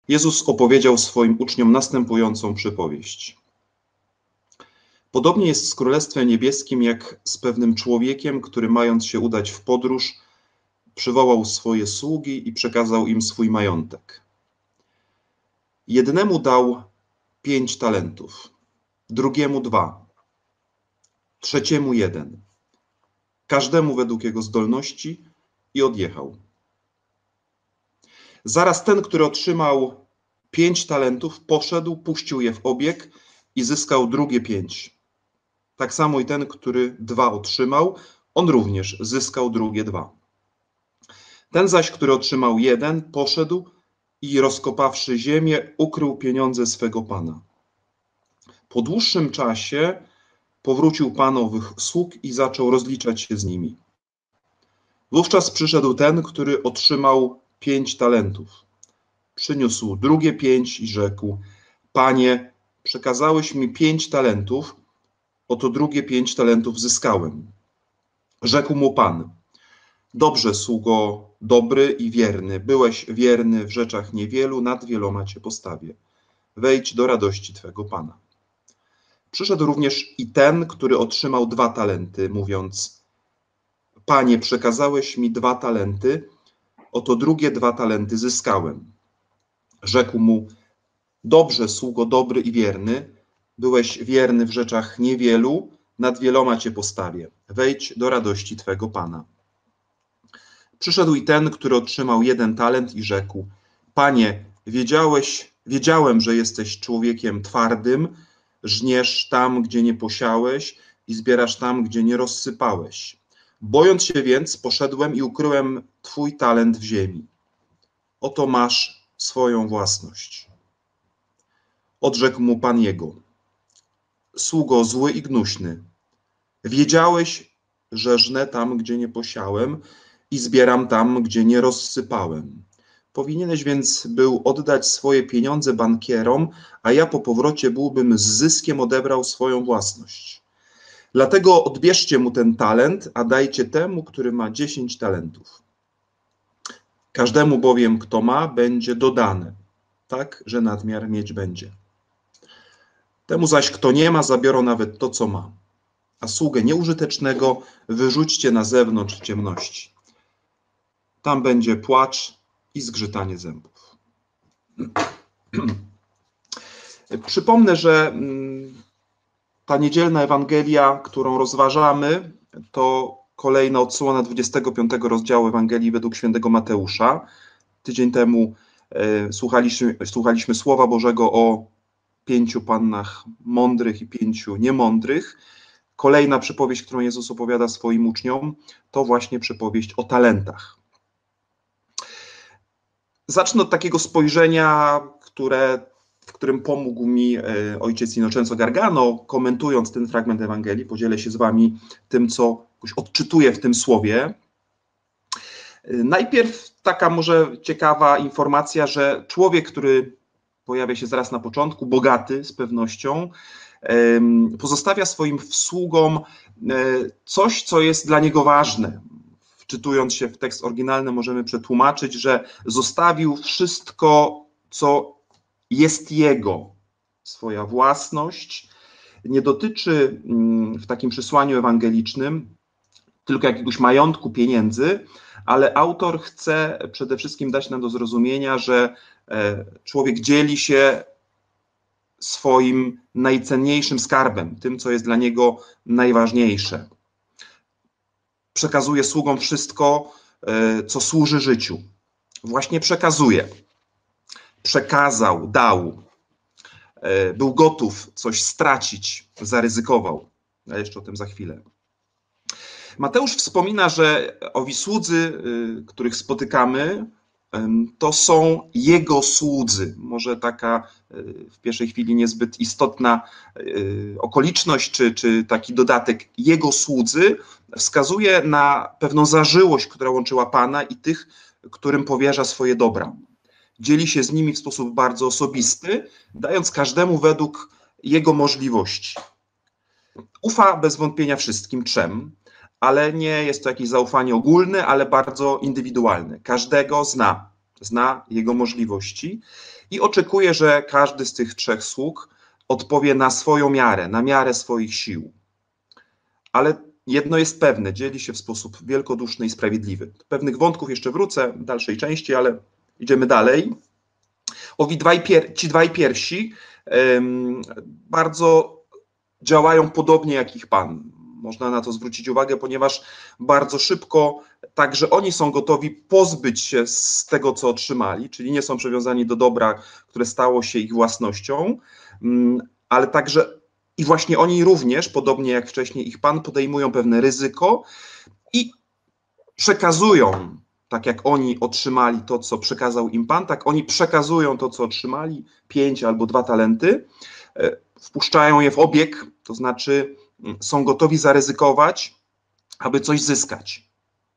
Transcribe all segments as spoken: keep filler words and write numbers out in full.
Jezus opowiedział swoim uczniom następującą przypowieść. Podobnie jest z Królestwem Niebieskim, jak z pewnym człowiekiem, który mając się udać w podróż, przywołał swoje sługi i przekazał im swój majątek. Jednemu dał pięć talentów, drugiemu dwa, trzeciemu jeden, każdemu według jego zdolności i odjechał. Zaraz ten, który otrzymał pięć talentów, poszedł, puścił je w obieg i zyskał drugie pięć. Tak samo i ten, który dwa otrzymał, on również zyskał drugie dwa. Ten zaś, który otrzymał jeden, poszedł i rozkopawszy ziemię, ukrył pieniądze swego pana. Po dłuższym czasie powrócił pan owych sług i zaczął rozliczać się z nimi. Wówczas przyszedł ten, który otrzymał pięć talentów. Przyniósł drugie pięć i rzekł: Panie, przekazałeś mi pięć talentów, oto drugie pięć talentów zyskałem. Rzekł mu pan: Dobrze, sługo dobry i wierny, byłeś wierny w rzeczach niewielu, nad wieloma cię postawię. Wejdź do radości twego pana. Przyszedł również i ten, który otrzymał dwa talenty, mówiąc: Panie, przekazałeś mi dwa talenty, oto drugie dwa talenty zyskałem. Rzekł mu: Dobrze, sługo dobry i wierny, byłeś wierny w rzeczach niewielu, nad wieloma cię postawię. Wejdź do radości twego pana. Przyszedł i ten, który otrzymał jeden talent i rzekł: Panie, wiedziałeś, wiedziałem, że jesteś człowiekiem twardym, żniesz tam, gdzie nie posiałeś i zbierasz tam, gdzie nie rozsypałeś. Bojąc się więc, poszedłem i ukryłem twój talent w ziemi. Oto masz swoją własność. Odrzekł mu pan jego: Sługo zły i gnuśny, wiedziałeś, że żnę tam, gdzie nie posiałem i zbieram tam, gdzie nie rozsypałem. Powinieneś więc był oddać swoje pieniądze bankierom, a ja po powrocie byłbym z zyskiem odebrał swoją własność. Dlatego odbierzcie mu ten talent, a dajcie temu, który ma dziesięć talentów. Każdemu bowiem, kto ma, będzie dodane, tak, że nadmiar mieć będzie. Temu zaś, kto nie ma, zabiorą nawet to, co ma. A sługę nieużytecznego wyrzućcie na zewnątrz w ciemności. Tam będzie płacz i zgrzytanie zębów. Przypomnę, że ta niedzielna Ewangelia, którą rozważamy, to kolejna odsłona dwudziestego piątego rozdziału Ewangelii według świętego Mateusza. Tydzień temu słuchaliśmy, słuchaliśmy Słowa Bożego o pięciu pannach mądrych i pięciu niemądrych. Kolejna przypowieść, którą Jezus opowiada swoim uczniom, to właśnie przypowieść o talentach. Zacznę od takiego spojrzenia, które, w którym pomógł mi ojciec Innocenzo Gargano, komentując ten fragment Ewangelii. Podzielę się z wami tym, co odczytuję w tym słowie. Najpierw taka może ciekawa informacja, że człowiek, który pojawia się zaraz na początku, bogaty z pewnością, pozostawia swoim sługom coś, co jest dla niego ważne. Wczytując się w tekst oryginalny, możemy przetłumaczyć, że zostawił wszystko, co jest jego, swoja własność. Nie dotyczy w takim przesłaniu ewangelicznym tylko jakiegoś majątku, pieniędzy, ale autor chce przede wszystkim dać nam do zrozumienia, że człowiek dzieli się swoim najcenniejszym skarbem, tym, co jest dla niego najważniejsze. Przekazuje sługom wszystko, co służy życiu. Właśnie przekazuje. Przekazał, dał. Był gotów coś stracić, zaryzykował. Ja jeszcze o tym za chwilę. Mateusz wspomina, że owi słudzy, których spotykamy, to są jego słudzy. Może taka w pierwszej chwili niezbyt istotna okoliczność, czy, czy taki dodatek jego słudzy wskazuje na pewną zażyłość, która łączyła Pana i tych, którym powierza swoje dobra. Dzieli się z nimi w sposób bardzo osobisty, dając każdemu według jego możliwości. Ufa bez wątpienia wszystkim trzem, ale nie jest to jakieś zaufanie ogólne, ale bardzo indywidualne. Każdego zna, zna jego możliwości i oczekuje, że każdy z tych trzech sług odpowie na swoją miarę, na miarę swoich sił. Ale jedno jest pewne, dzieli się w sposób wielkoduszny i sprawiedliwy. Do pewnych wątków jeszcze wrócę w dalszej części, ale idziemy dalej. Owi dwaj pier ci dwaj pierwsi um, bardzo działają podobnie jak ich Pan. Można na to zwrócić uwagę, ponieważ bardzo szybko także oni są gotowi pozbyć się z tego, co otrzymali, czyli nie są przywiązani do dobra, które stało się ich własnością, ale także i właśnie oni również, podobnie jak wcześniej ich Pan, podejmują pewne ryzyko i przekazują, tak jak oni otrzymali to, co przekazał im Pan, tak oni przekazują to, co otrzymali, pięć albo dwa talenty, wpuszczają je w obieg, to znaczy są gotowi zaryzykować, aby coś zyskać.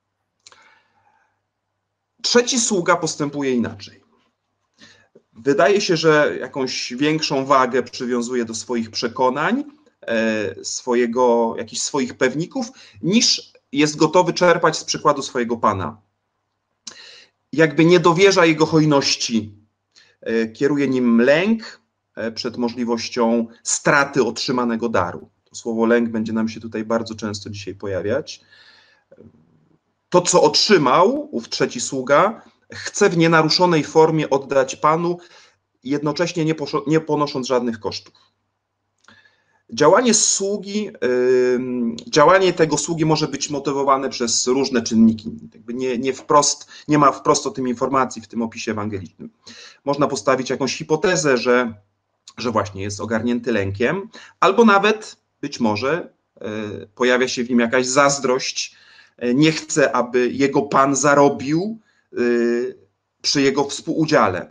Trzeci sługa postępuje inaczej. Wydaje się, że jakąś większą wagę przywiązuje do swoich przekonań, swojego, jakichś swoich pewników, niż jest gotowy czerpać z przykładu swojego Pana. Jakby nie dowierza jego hojności, kieruje nim lęk przed możliwością straty otrzymanego daru. To słowo lęk będzie nam się tutaj bardzo często dzisiaj pojawiać. To, co otrzymał ów trzeci sługa, chce w nienaruszonej formie oddać Panu, jednocześnie nie, nie ponosząc żadnych kosztów. Działanie sługi, yy, działanie tego sługi może być motywowane przez różne czynniki. Jakby nie, nie, wprost, nie ma wprost o tym informacji w tym opisie ewangelicznym. Można postawić jakąś hipotezę, że, że właśnie jest ogarnięty lękiem, albo nawet być może yy, pojawia się w nim jakaś zazdrość, yy, nie chce, aby jego Pan zarobił yy, przy jego współudziale.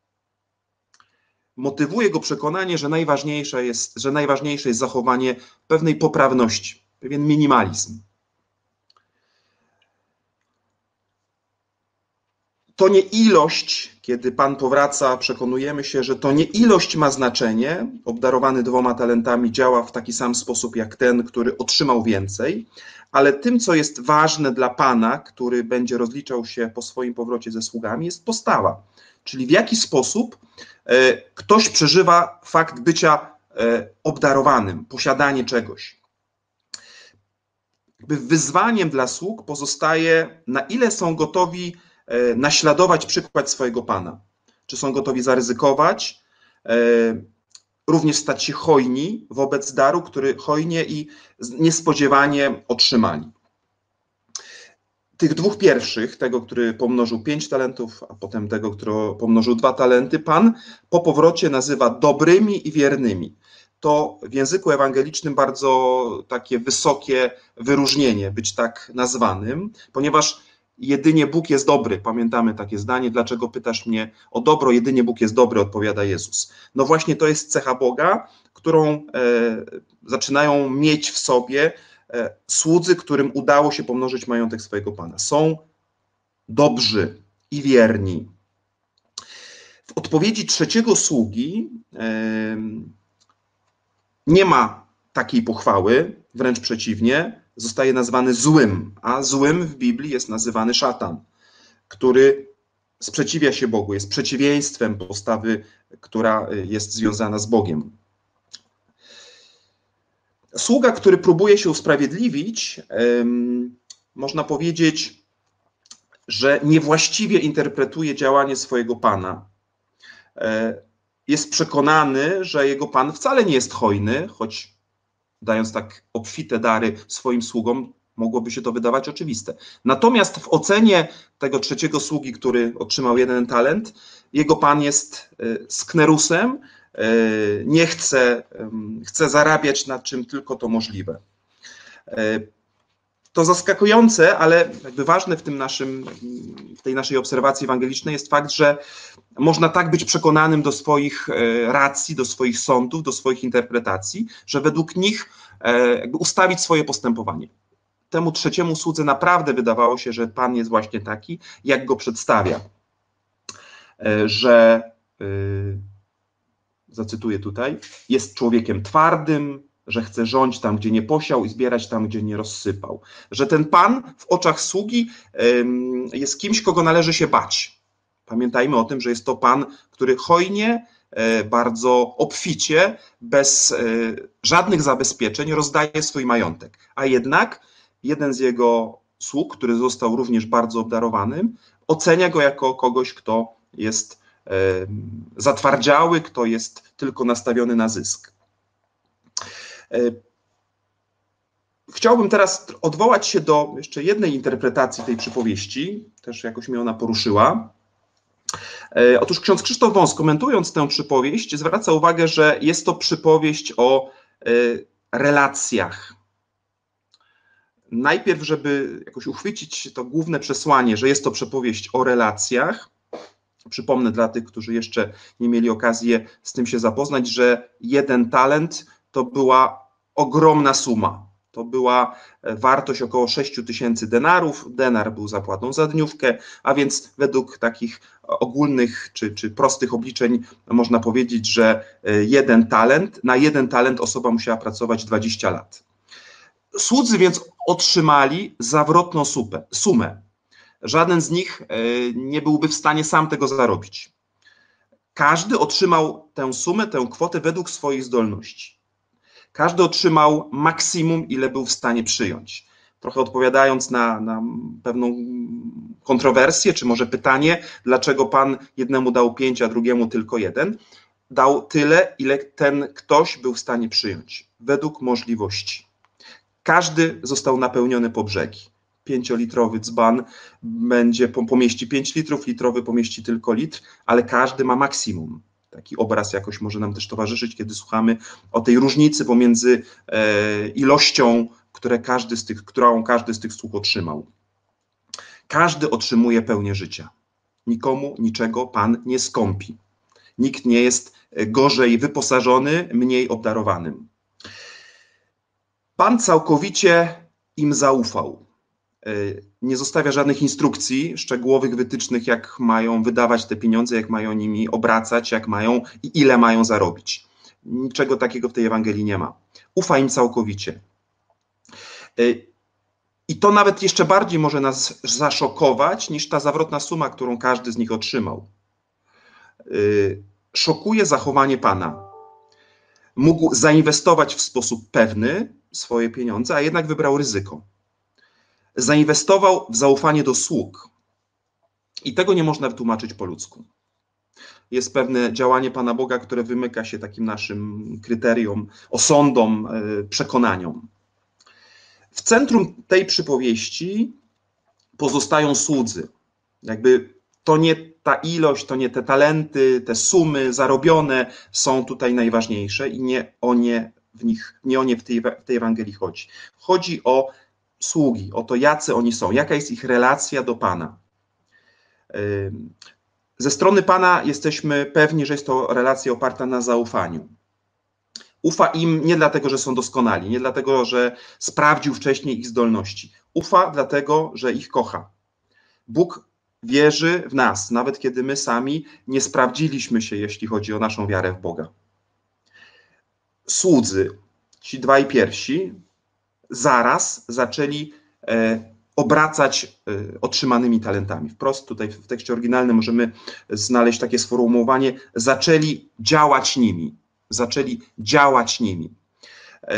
Motywuje go przekonanie, że najważniejsze jest, że najważniejsze jest zachowanie pewnej poprawności, pewien minimalizm. To nie ilość, kiedy Pan powraca, przekonujemy się, że to nie ilość ma znaczenie. Obdarowany dwoma talentami działa w taki sam sposób jak ten, który otrzymał więcej, ale tym, co jest ważne dla Pana, który będzie rozliczał się po swoim powrocie ze sługami, jest postawa. Czyli w jaki sposób ktoś przeżywa fakt bycia obdarowanym, posiadanie czegoś. Jakby wyzwaniem dla sług pozostaje, na ile są gotowi naśladować przykład swojego Pana. Czy są gotowi zaryzykować, również stać się hojni wobec daru, który hojnie i niespodziewanie otrzymali. Tych dwóch pierwszych, tego, który pomnożył pięć talentów, a potem tego, który pomnożył dwa talenty, Pan po powrocie nazywa dobrymi i wiernymi. To w języku ewangelicznym bardzo takie wysokie wyróżnienie, być tak nazwanym, ponieważ jedynie Bóg jest dobry. Pamiętamy takie zdanie, dlaczego pytasz mnie o dobro, jedynie Bóg jest dobry, odpowiada Jezus. No właśnie to jest cecha Boga, którą e, zaczynają mieć w sobie słudzy, którym udało się pomnożyć majątek swojego Pana. Są dobrzy i wierni. W odpowiedzi trzeciego sługi nie ma takiej pochwały, wręcz przeciwnie, zostaje nazwany złym, a złym w Biblii jest nazywany szatan, który sprzeciwia się Bogu, jest przeciwieństwem postawy, która jest związana z Bogiem. Sługa, który próbuje się usprawiedliwić, można powiedzieć, że niewłaściwie interpretuje działanie swojego Pana. Jest przekonany, że jego Pan wcale nie jest hojny, choć dając tak obfite dary swoim sługom, mogłoby się to wydawać oczywiste. Natomiast w ocenie tego trzeciego sługi, który otrzymał jeden talent, jego Pan jest sknerusem, nie chce, chce zarabiać na czym tylko to możliwe. To zaskakujące, ale jakby ważne w tym naszym, w tej naszej obserwacji ewangelicznej jest fakt, że można tak być przekonanym do swoich racji, do swoich sądów, do swoich interpretacji, że według nich jakby ustawić swoje postępowanie. Temu trzeciemu słudze naprawdę wydawało się, że Pan jest właśnie taki, jak go przedstawia. Że, zacytuję tutaj, jest człowiekiem twardym, że chce rządzić tam, gdzie nie posiał i zbierać tam, gdzie nie rozsypał. Że ten Pan w oczach sługi jest kimś, kogo należy się bać. Pamiętajmy o tym, że jest to Pan, który hojnie, bardzo obficie, bez żadnych zabezpieczeń rozdaje swój majątek. A jednak jeden z jego sług, który został również bardzo obdarowanym, ocenia go jako kogoś, kto jest zatwardziały, kto jest tylko nastawiony na zysk. Chciałbym teraz odwołać się do jeszcze jednej interpretacji tej przypowieści, też jakoś mnie ona poruszyła. Otóż ksiądz Krzysztof Wąs, komentując tę przypowieść, zwraca uwagę, że jest to przypowieść o relacjach. Najpierw, żeby jakoś uchwycić to główne przesłanie, że jest to przypowieść o relacjach, przypomnę dla tych, którzy jeszcze nie mieli okazji z tym się zapoznać, że jeden talent to była ogromna suma. To była wartość około sześć tysięcy denarów. Denar był zapłatą za dniówkę, a więc według takich ogólnych czy, czy prostych obliczeń można powiedzieć, że jeden talent, na jeden talent osoba musiała pracować dwadzieścia lat. Słudzy więc otrzymali zawrotną supę, sumę. Żaden z nich nie byłby w stanie sam tego zarobić. Każdy otrzymał tę sumę, tę kwotę według swoich zdolności. Każdy otrzymał maksimum, ile był w stanie przyjąć. Trochę odpowiadając na, na pewną kontrowersję, czy może pytanie, dlaczego Pan jednemu dał pięć, a drugiemu tylko jeden, dał tyle, ile ten ktoś był w stanie przyjąć, według możliwości. Każdy został napełniony po brzegi. Pięciolitrowy dzban będzie, pomieści pięć litrów, litrowy pomieści tylko litr, ale każdy ma maksimum. Taki obraz jakoś może nam też towarzyszyć, kiedy słuchamy o tej różnicy pomiędzy e, ilością, które każdy z tych, którą każdy z tych sług otrzymał. Każdy otrzymuje pełnię życia. Nikomu niczego Pan nie skąpi. Nikt nie jest gorzej wyposażony, mniej obdarowanym. Pan całkowicie im zaufał. Nie zostawia żadnych instrukcji, szczegółowych wytycznych, jak mają wydawać te pieniądze, jak mają nimi obracać, jak mają i ile mają zarobić. Niczego takiego w tej Ewangelii nie ma. Ufa im całkowicie. I to nawet jeszcze bardziej może nas zaszokować niż ta zawrotna suma, którą każdy z nich otrzymał. Szokuje zachowanie Pana. Mógł zainwestować w sposób pewny swoje pieniądze, a jednak wybrał ryzyko. Zainwestował w zaufanie do sług. I tego nie można wytłumaczyć po ludzku. Jest pewne działanie Pana Boga, które wymyka się takim naszym kryteriom, osądom, przekonaniom. W centrum tej przypowieści pozostają słudzy. Jakby to nie ta ilość, to nie te talenty, te sumy zarobione są tutaj najważniejsze i nie o nie w nich, nie o nie w tej, w tej Ewangelii chodzi. Chodzi o sługi, o to, jacy oni są, jaka jest ich relacja do Pana. Ze strony Pana jesteśmy pewni, że jest to relacja oparta na zaufaniu. Ufa im nie dlatego, że są doskonali, nie dlatego, że sprawdził wcześniej ich zdolności. Ufa dlatego, że ich kocha. Bóg wierzy w nas, nawet kiedy my sami nie sprawdziliśmy się, jeśli chodzi o naszą wiarę w Boga. Słudzy, ci dwaj pierwsi, zaraz zaczęli e, obracać e, otrzymanymi talentami. Wprost tutaj w tekście oryginalnym możemy znaleźć takie sformułowanie: zaczęli działać nimi. Zaczęli działać nimi. E,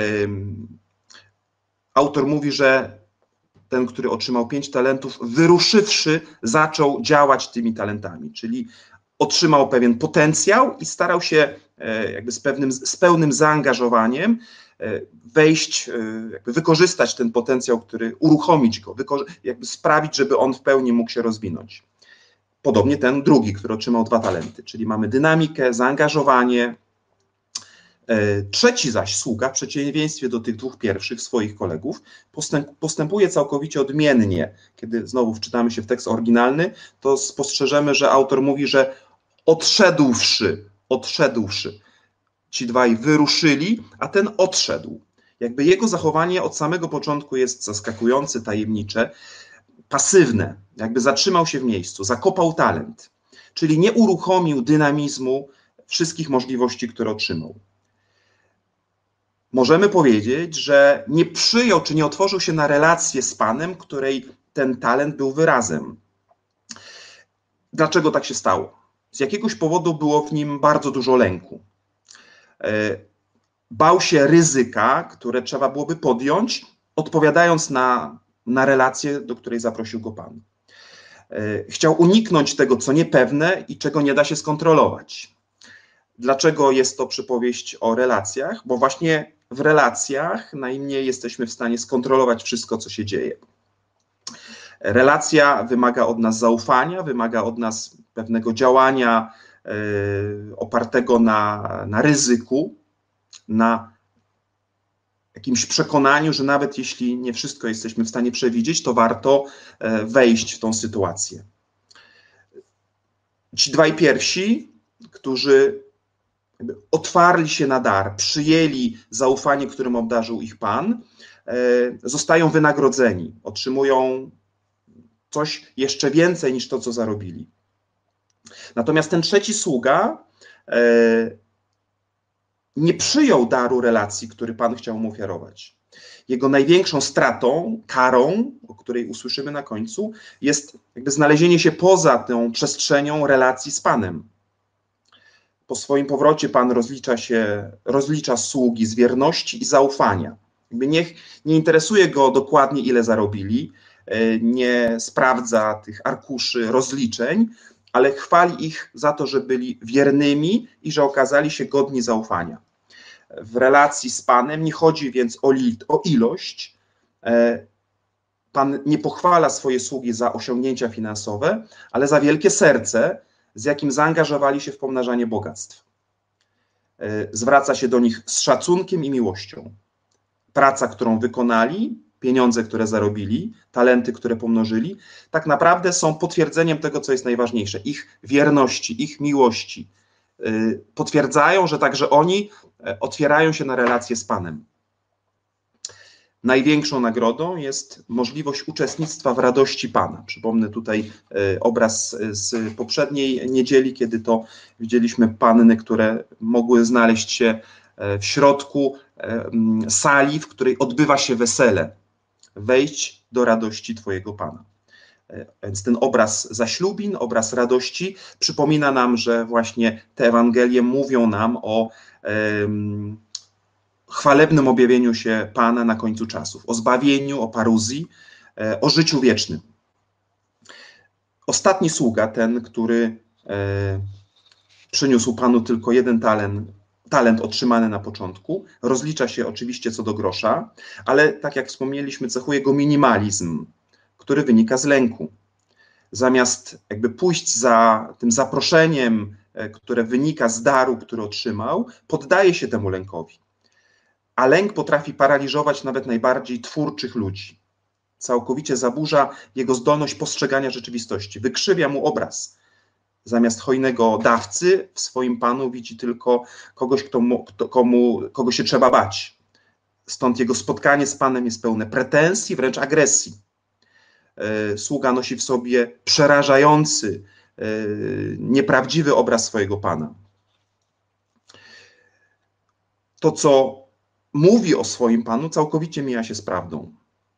autor mówi, że ten, który otrzymał pięć talentów, wyruszywszy, zaczął działać tymi talentami, czyli otrzymał pewien potencjał i starał się e, jakby z, pewnym, z pełnym zaangażowaniem wejść, jakby wykorzystać ten potencjał, który uruchomić go, jakby sprawić, żeby on w pełni mógł się rozwinąć. Podobnie ten drugi, który otrzymał dwa talenty, czyli mamy dynamikę, zaangażowanie. Trzeci zaś sługa, w przeciwieństwie do tych dwóch pierwszych swoich kolegów, postęp, postępuje całkowicie odmiennie. Kiedy znowu wczytamy się w tekst oryginalny, to spostrzeżemy, że autor mówi, że odszedłszy, odszedłszy. Ci dwaj wyruszyli, a ten odszedł. Jakby jego zachowanie od samego początku jest zaskakujące, tajemnicze, pasywne. Jakby zatrzymał się w miejscu, zakopał talent. Czyli nie uruchomił dynamizmu wszystkich możliwości, które otrzymał. Możemy powiedzieć, że nie przyjął, czy nie otworzył się na relację z Panem, której ten talent był wyrazem. Dlaczego tak się stało? Z jakiegoś powodu było w nim bardzo dużo lęku. Bał się ryzyka, które trzeba byłoby podjąć, odpowiadając na, na relację, do której zaprosił go Pan. Chciał uniknąć tego, co niepewne i czego nie da się skontrolować. Dlaczego jest to przypowieść o relacjach? Bo właśnie w relacjach najmniej jesteśmy w stanie skontrolować wszystko, co się dzieje. Relacja wymaga od nas zaufania, wymaga od nas pewnego działania y, opartego na, na ryzyku, na jakimś przekonaniu, że nawet jeśli nie wszystko jesteśmy w stanie przewidzieć, to warto y, wejść w tą sytuację. Ci dwaj pierwsi, którzy jakby otwarli się na dar, przyjęli zaufanie, którym obdarzył ich Pan, y, zostają wynagrodzeni, otrzymują coś jeszcze więcej niż to, co zarobili. Natomiast ten trzeci sługa e, nie przyjął daru relacji, który Pan chciał mu ofiarować. Jego największą stratą, karą, o której usłyszymy na końcu, jest jakby znalezienie się poza tą przestrzenią relacji z Panem. Po swoim powrocie Pan rozlicza się, rozlicza sługi z wierności i zaufania. Jakby nie, nie interesuje go dokładnie, ile zarobili, nie sprawdza tych arkuszy rozliczeń, ale chwali ich za to, że byli wiernymi i że okazali się godni zaufania. W relacji z Panem nie chodzi więc o, li, o ilość. Pan nie pochwala swoje sługi za osiągnięcia finansowe, ale za wielkie serce, z jakim zaangażowali się w pomnażanie bogactw. Zwraca się do nich z szacunkiem i miłością. Praca, którą wykonali, pieniądze, które zarobili, talenty, które pomnożyli, tak naprawdę są potwierdzeniem tego, co jest najważniejsze, ich wierności, ich miłości. Potwierdzają, że także oni otwierają się na relacje z Panem. Największą nagrodą jest możliwość uczestnictwa w radości Pana. Przypomnę tutaj obraz z poprzedniej niedzieli, kiedy to widzieliśmy panny, które mogły znaleźć się w środku sali, w której odbywa się wesele. Wejść do radości Twojego Pana. Więc ten obraz zaślubin, obraz radości przypomina nam, że właśnie te Ewangelie mówią nam o um, chwalebnym objawieniu się Pana na końcu czasów, o zbawieniu, o paruzji, o życiu wiecznym. Ostatni sługa, ten, który e, przyniósł Panu tylko jeden talent, talent otrzymany na początku, rozlicza się oczywiście co do grosza, ale tak jak wspomnieliśmy, cechuje go minimalizm, który wynika z lęku. Zamiast jakby pójść za tym zaproszeniem, które wynika z daru, który otrzymał, poddaje się temu lękowi. A lęk potrafi paraliżować nawet najbardziej twórczych ludzi. Całkowicie zaburza jego zdolność postrzegania rzeczywistości, wykrzywia mu obraz. Zamiast hojnego dawcy w swoim Panu widzi tylko kogoś, kto mu, kto, komu, kogo się trzeba bać. Stąd jego spotkanie z Panem jest pełne pretensji, wręcz agresji. Sługa nosi w sobie przerażający, nieprawdziwy obraz swojego Pana. To, co mówi o swoim Panu, całkowicie mija się z prawdą.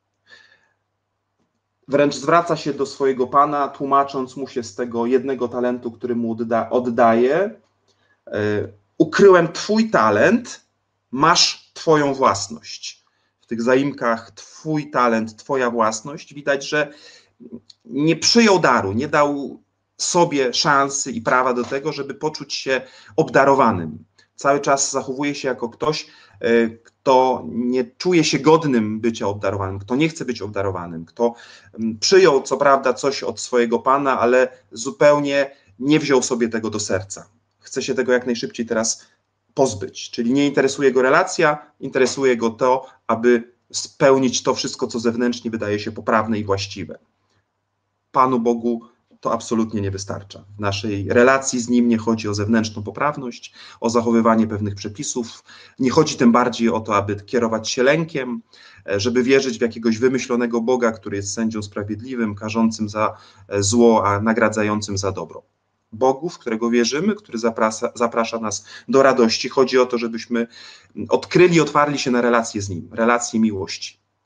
Wręcz zwraca się do swojego Pana, tłumacząc mu się z tego jednego talentu, który mu odda, oddaje. Ukryłem Twój talent, masz Twoją własność. W tych zaimkach Twój talent, Twoja własność widać, że nie przyjął daru, nie dał sobie szansy i prawa do tego, żeby poczuć się obdarowanym. Cały czas zachowuje się jako ktoś, kto nie czuje się godnym bycia obdarowanym, kto nie chce być obdarowanym, kto przyjął co prawda coś od swojego Pana, ale zupełnie nie wziął sobie tego do serca. Chce się tego jak najszybciej teraz pozbyć, czyli nie interesuje go relacja, interesuje go to, aby spełnić to wszystko, co zewnętrznie wydaje się poprawne i właściwe. Panu Bogu to absolutnie nie wystarcza. W naszej relacji z Nim nie chodzi o zewnętrzną poprawność, o zachowywanie pewnych przepisów, nie chodzi tym bardziej o to, aby kierować się lękiem, żeby wierzyć w jakiegoś wymyślonego Boga, który jest sędzią sprawiedliwym, karzącym za zło, a nagradzającym za dobro. Bogu, w którego wierzymy, który zaprasza, zaprasza nas do radości. Chodzi o to, żebyśmy odkryli, otwarli się na relacje z Nim, relacje miłości.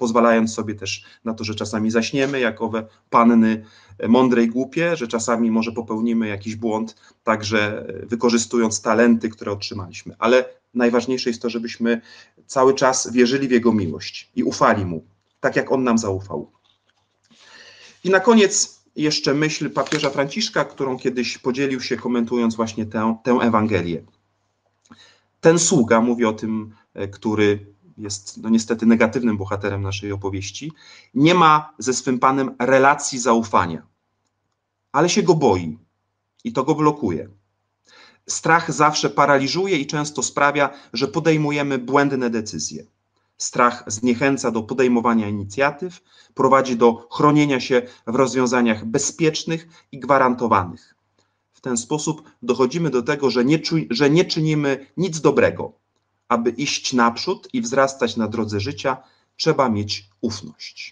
pozwalając sobie też na to, że czasami zaśniemy, jak owe panny mądre i głupie, że czasami może popełnimy jakiś błąd, także wykorzystując talenty, które otrzymaliśmy. Ale najważniejsze jest to, żebyśmy cały czas wierzyli w Jego miłość i ufali Mu, tak jak On nam zaufał. I na koniec jeszcze myśl papieża Franciszka, którą kiedyś podzielił się, komentując właśnie tę, tę Ewangelię. Ten sługa, mówi o tym, który jest no niestety negatywnym bohaterem naszej opowieści, nie ma ze swym Panem relacji zaufania, ale się go boi i to go blokuje. Strach zawsze paraliżuje i często sprawia, że podejmujemy błędne decyzje. Strach zniechęca do podejmowania inicjatyw, prowadzi do chronienia się w rozwiązaniach bezpiecznych i gwarantowanych. W ten sposób dochodzimy do tego, że nie, że nie czynimy nic dobrego. Aby iść naprzód i wzrastać na drodze życia, trzeba mieć ufność.